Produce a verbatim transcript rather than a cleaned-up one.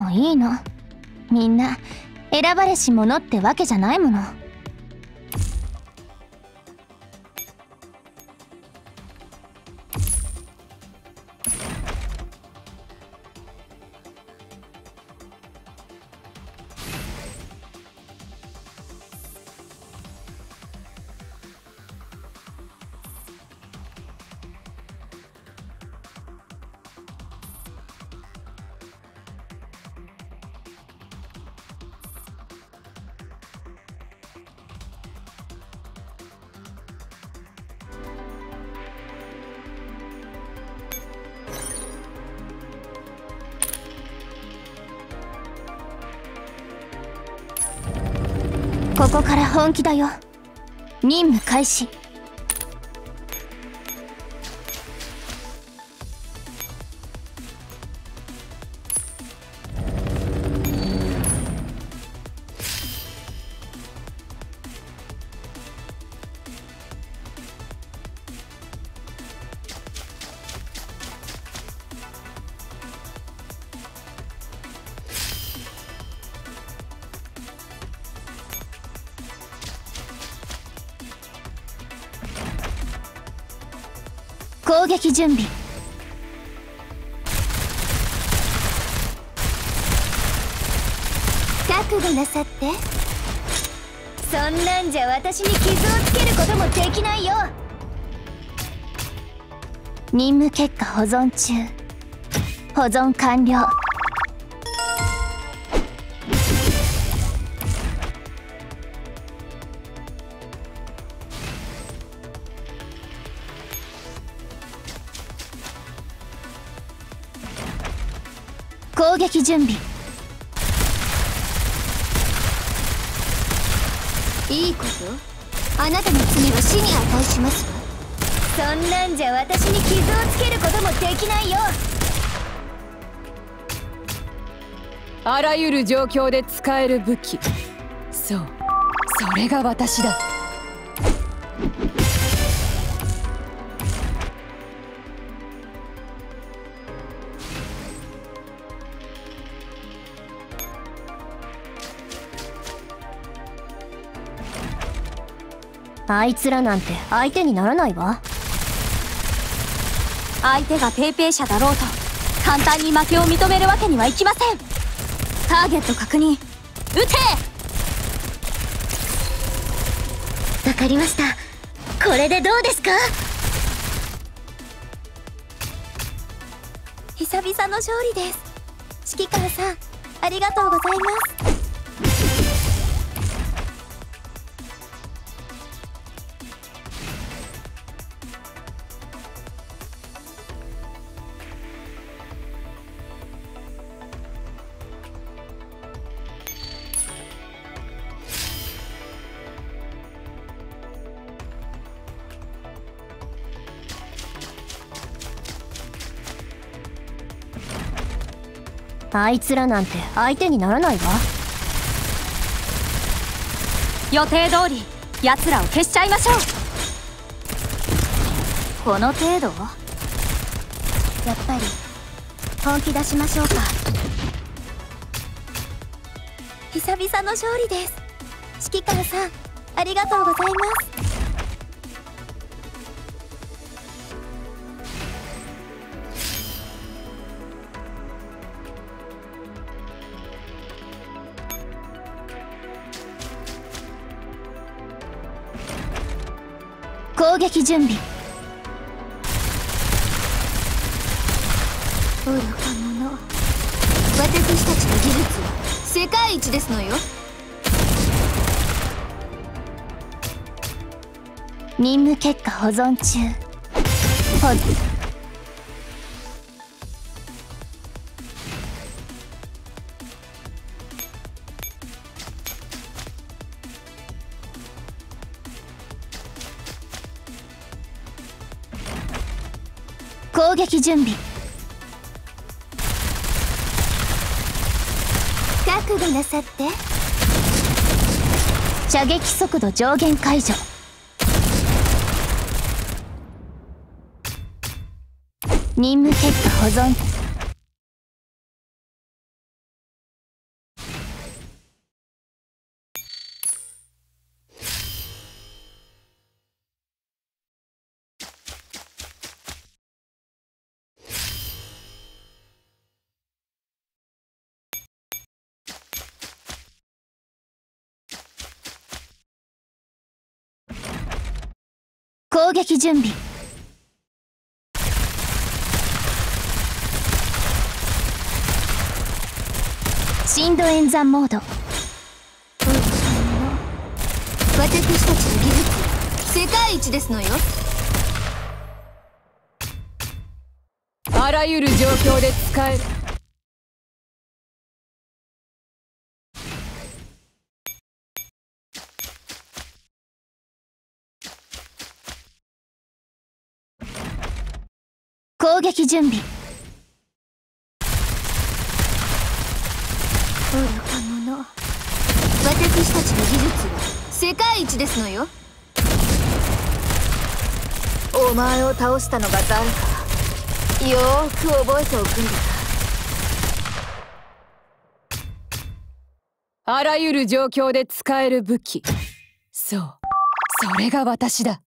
もういいの。みんな選ばれし者ってわけじゃないもの。ここから本気だよ。任務開始。攻撃準備。覚悟なさって。そんなんじゃ私に傷をつけることもできないよ。任務結果保存中。保存完了。攻撃準備。いいこと？あなたの罪は死に値しますわ。そんなんじゃ私に傷をつけることもできないよ。 あらゆる状況で使える武器。そう、それが私だ。 あいつらなんて相手にならないわ。 相手がペイペイ社だろうと簡単に負けを認めるわけにはいきません。ターゲット確認。撃て。 わかりました。これでどうですか？ 久々の勝利です。指揮官さん、ありがとうございます。 あいつらなんて相手にならないわ。 予定通り奴らを消しちゃいましょう。 この程度？やっぱり本気出しましょうか。 久々の勝利です。指揮官さん、ありがとうございます。 攻撃準備。 愚か者。私たちの技術は世界一ですのよ。 任務結果保存中。保存。攻撃準備。 覚悟なさって。 射撃速度上限解除。任務結果保存。 攻撃準備。深度演算モード。 私たちの技術世界一ですのよ。 あらゆる状況で使える。 攻撃準備。 愚か者。私たちの技術は世界一ですのよ。お前を倒したのが誰かよーく覚えておくんだ。 あらゆる状況で使える武器。そう、それが私だ。